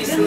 написано.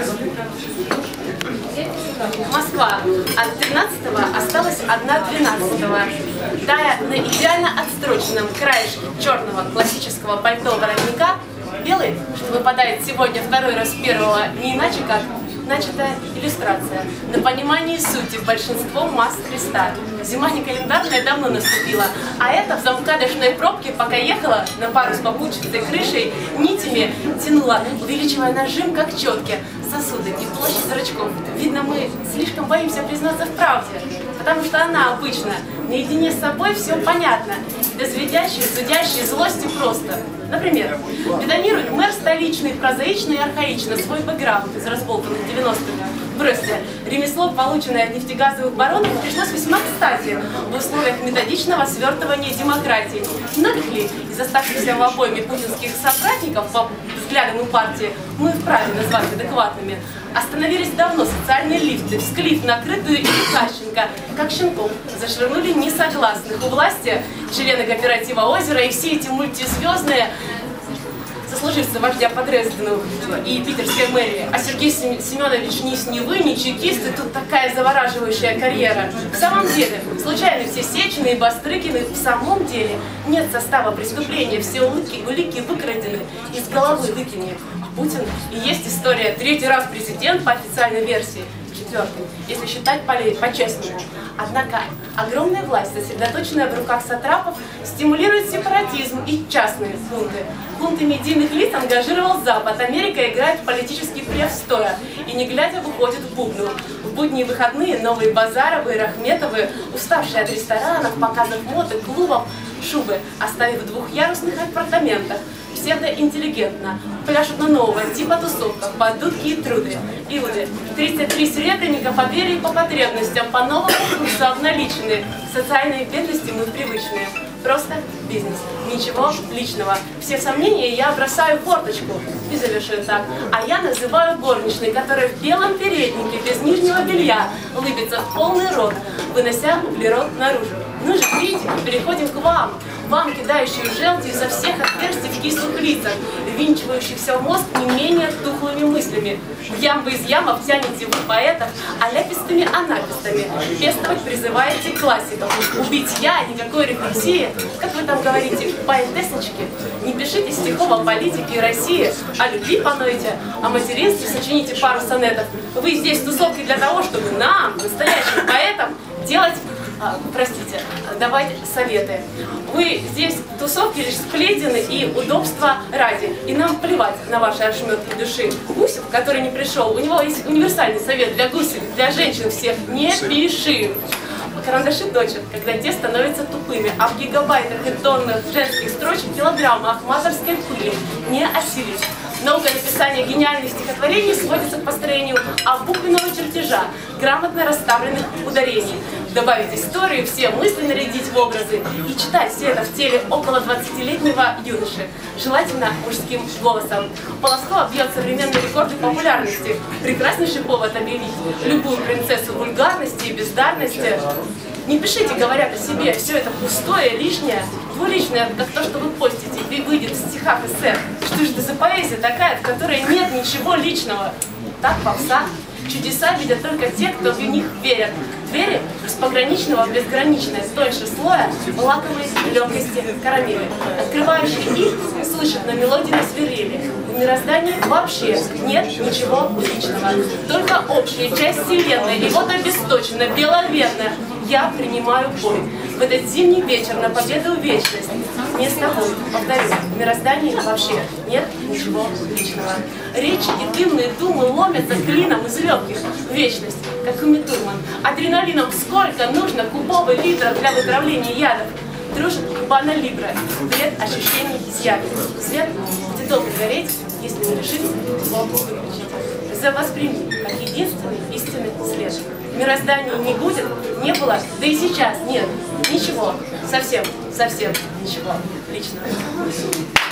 Москва от 13-го осталась одна 12-го. Тая на идеально отстроченном краешке черного классического пальто воротника, белый, что выпадает сегодня второй раз первого, не иначе как начатая иллюстрация на понимании сути большинства масс Христа. Зима не календарная давно наступила, а это в замкадочной пробке, пока ехала на пару с попутчатой крышей, нитями тянула, увеличивая нажим как четки, сосуды и площадь зрачков. Видно, мы слишком боимся признаться в правде, потому что она обычно наедине с собой все понятно, без видящей, судящей злости просто. Например, бетонирует мэр столичный, прозаично и архаично свой бэкграунд из разболтанных 90-х. Бросьте, ремесло, полученное от нефтегазовых баронов, пришлось весьма кстати в условиях методичного свертывания демократии. Многих ли из оставшихся в обойме путинских собратников по взглядам и партии мы вправе назвать адекватными? Остановились давно социальные лифты, всклив накрытую и Кащенко, как щенков, зашвырнули несогласных у власти члены кооператива «Озеро» и все эти мультизвездные сослуживцы вождя по Дрездену и питерской мэрии. А Сергей Семенович ни с Невы, ни чекист, и тут такая завораживающая карьера. В самом деле, случайно все Сечины и Бастрыкины, в самом деле нет состава преступления, все улики выкрадены, из головы выкини. Путин и есть история, третий раз президент по официальной версии, четвертый, если считать по-честному. Однако огромная власть, сосредоточенная в руках сатрапов, стимулирует сепаратизм и частные бунты. Бунты медийных лиц ангажировал Запад. Америка играет в политический пресс стоя и не глядя выходит в бубну. В будние выходные новые Базаровы и Рахметовы, уставшие от ресторанов, показов мод и клубов, шубы, оставив в двухъярусных апартаментах, псевдоинтеллигентно, пляшут на новое, типа тусовках, под дудки и труды. Иуды, 33 серебряника по вере и по потребностям, по новому курсу обналичены. Социальные бедности мы привычные. Просто бизнес. Ничего личного. Все сомнения я бросаю в форточку. И завершаю так. А я называю горничной, которая в белом переднике, без нижнего белья, улыбится в полный рот, вынося углерод наружу. Ну же, критики, переходим к вам. Вам, кидающие желти изо всех отверстий в кислых лицах, ввинчивающихся в мозг не менее тухлыми мыслями. В ямбы из ямов тянете вы поэтов, а ляпистыми анапистами. Пестовать призываете классиков. Убить я, никакой рефлексии. Как вы там говорите, поэтесочки? Не пишите стихов о политике и России, о любви поноете, о материнстве сочините пару сонетов. Вы здесь тусовкой для того, чтобы нам, настоящим поэтам, делать... Простите, давать советы. Вы здесь тусовки лишь сплетены и удобства ради. И нам плевать на ваши ошметки души. Гусев, который не пришел, у него есть универсальный совет для гусей, для женщин всех. Не пиши. Карандаши точат, когда те становятся тупыми, а в гигабайтах и тоннах женских строчек килограммы ахматовской пыли не осилить. Наука написания гениальных стихотворений сводится к построению буквенного чертежа, грамотно расставленных ударений. Добавить историю, все мысли нарядить в образы и читать все это в теле около 20-летнего юноши, желательно мужским голосом. Полоскова бьет современные рекорды популярности. Прекраснейший повод объявить любую принцессу вульгарности и бездарности. Не пишите, говорят о себе, все это пустое, лишнее, двуличное, как то, что вы постите, и выйдет в стихах эссе. Что же это за поэзия такая, в которой нет ничего личного? Так попса. Чудеса видят только те, кто в них верят. Двери с пограничного в безграничное, тоньше слоя, лаковой легкости карамели. Открывающие их слышат на мелодии на свирели. В мироздании вообще нет ничего личного. Только общая часть вселенной. И вот обесточена, беловерная. Я принимаю бой. В этот зимний вечер на победу в вечность. Не с тобой, повторю, в мироздании вообще нет ничего личного. Речи и дымные думы ломятся клином из легких в вечность, как Уми Турман. Адреналином сколько нужно кубовых литров для вытравления ядов. Дружит Кубана Либра, бред ощущений изъяви. Свет будет долго гореть, если не решить его выключить. Восприми, как единственный истинный след. В мироздании не будет, не было, да и сейчас нет ничего, совсем ничего личного.